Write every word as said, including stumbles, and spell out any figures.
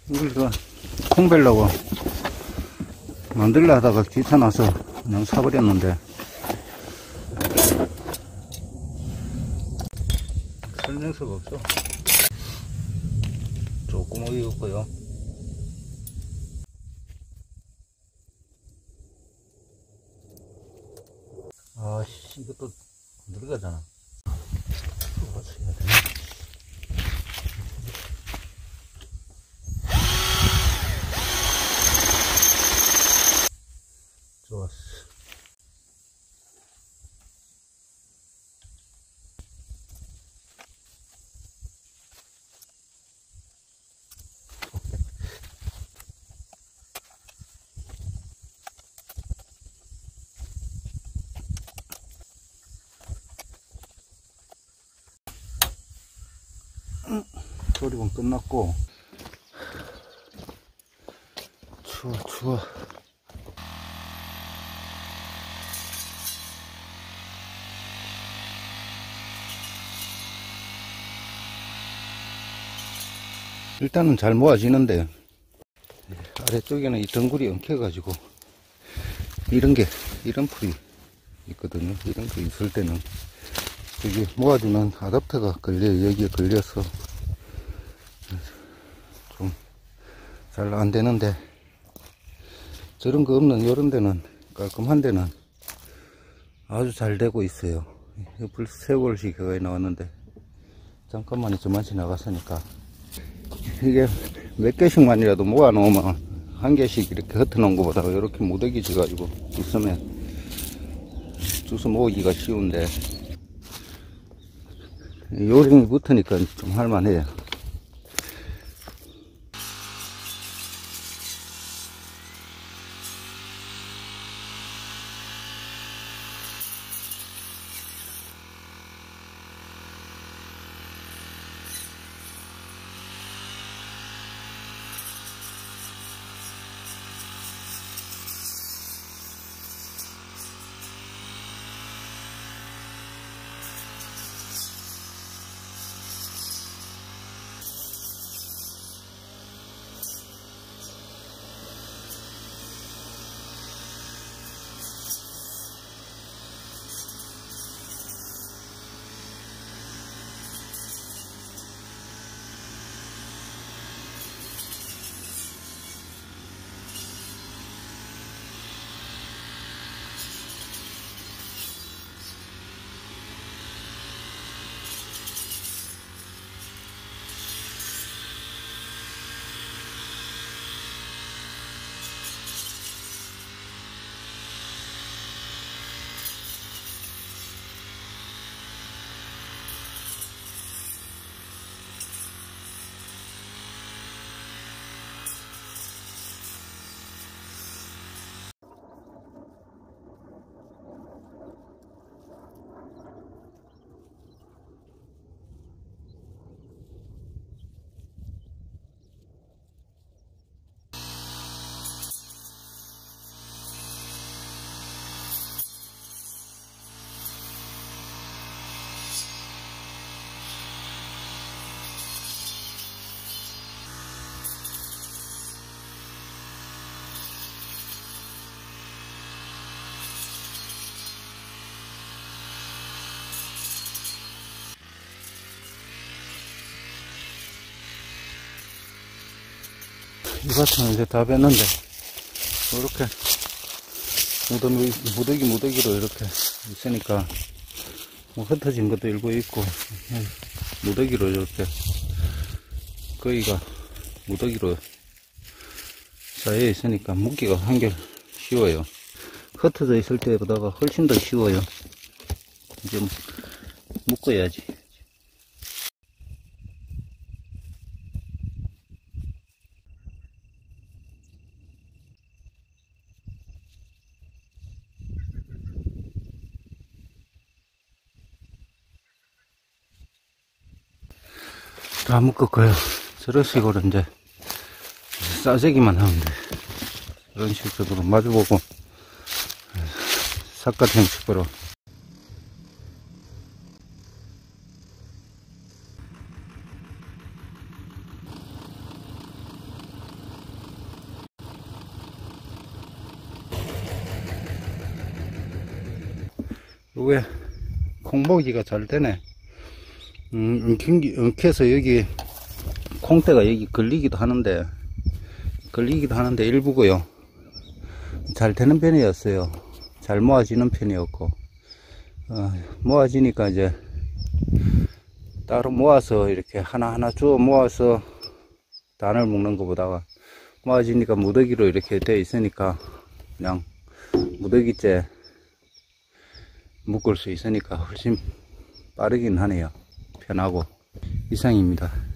이걸 콩 벨라고 만들려 하다가 귀찮아서 그냥 사버렸는데, 설명서가 없어. 조그맣게 없고요. 아씨, 이것도 들어가잖아. 해야 되나? 좋았어. 조립은 끝났고. 추워 추워. 일단은 잘 모아지는데, 아래쪽에는 이 덩굴이 엉켜가지고 이런게 이런 풀이 있거든요. 이런 거 있을 때는 여기 모아주는 아답터가 걸려요. 여기에 걸려서 좀 잘 안되는데, 저런 거 없는 요런 데는, 깔끔한 데는 아주 잘 되고 있어요. 벌써 세월씩 가까이 나왔는데, 잠깐만에 저만치 나갔으니까, 이게 몇 개씩만이라도 모아 놓으면 한 개씩 이렇게 흩어놓은 것보다 이렇게 무더기 져가지고 있으면 주워 모으기가 쉬운데, 요령이 붙으니까 좀 할만해요. 이 밭은 이제 다 뺐는데, 이렇게 무더기, 무더기 무더기로 이렇게 있으니까, 뭐 흩어진 것도 일부 있고, 무더기로 이렇게 거의가 무더기로 쌓여 있으니까 묶기가 한결 쉬워요. 흩어져 있을 때보다가 훨씬 더 쉬워요. 이제 묶어야지. 다 묶었고요. 저런 식으로 이제 싸재기만 하면 돼. 이런 식으로 마주보고 삿갓 형식으로. 요게 콩목이가 잘 되네. 음, 엉킨, 엉켜서 여기 콩대가 여기 걸리기도 하는데, 걸리기도 하는데 일부고요. 잘 되는 편이었어요. 잘 모아지는 편이었고, 어, 모아지니까 이제 따로 모아서 이렇게 하나하나 주워 모아서 단을 묶는 것보다가 모아지니까 무더기로 이렇게 돼 있으니까 그냥 무더기째 묶을 수 있으니까 훨씬 빠르긴 하네요. 편하고. 이상입니다.